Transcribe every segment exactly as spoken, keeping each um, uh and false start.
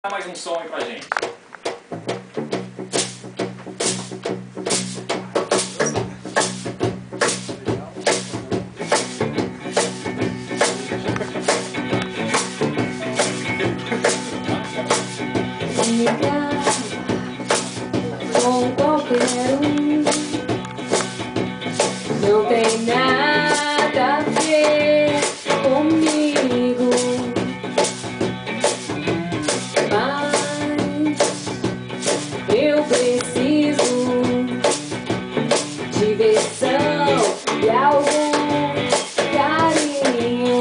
Dá mais um som aí pra gente. Me grava com qualquer um, não tem nada a ver comigo, mas eu preciso de diversão e algum carinho.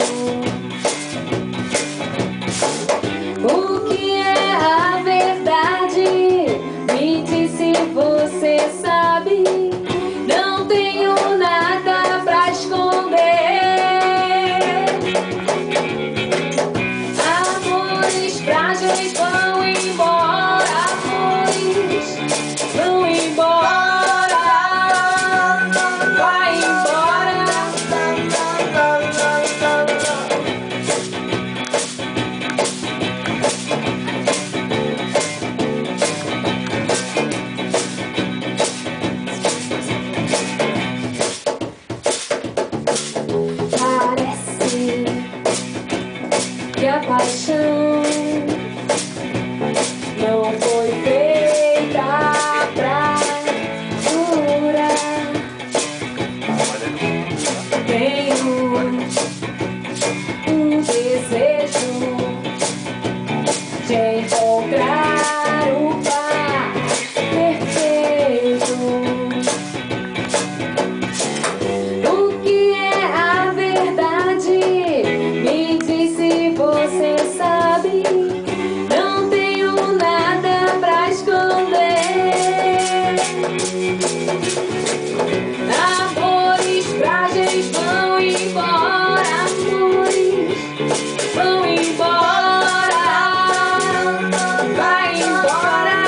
O que é a verdade? Me diz se você sabe. Não tenho nada pra esconder. Amores frágeis vão embora. Amores vão embora. Vai embora. Parece que a paixão não foi feita pra durar. Tenho um desejo de encontrar o par perfeito. O que é a verdade? Me diz se você sabe. Não tenho nada pra esconder. Amores frágeis vão embora. Amores vão embora. Vai embora.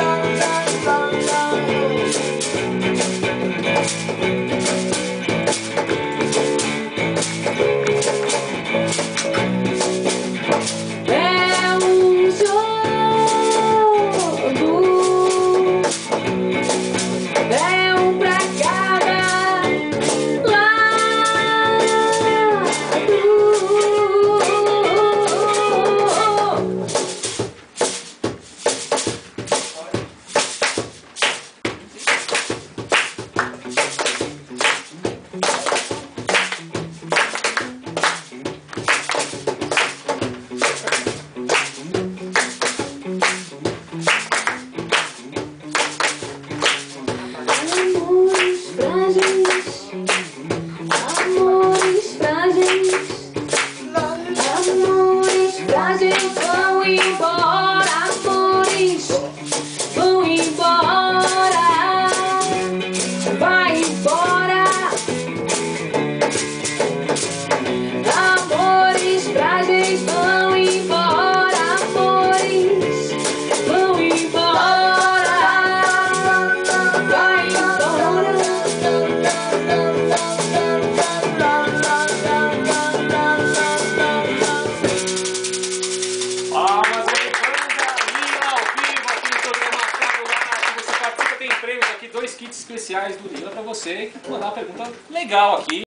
É um jogo, é um pra cada lado. Amores frágeis, amores frágeis, amores frágeis vão embora. Amores vão embora. Vai embora. Amores frágeis vão embora. Amores vão embora. Vai embora. Palmas aí, banda Leela ao vivo aqui no programa Cadulaque. Você participa, tem prêmios aqui, dois kits especiais do Leela pra você que mandar uma pergunta legal aqui.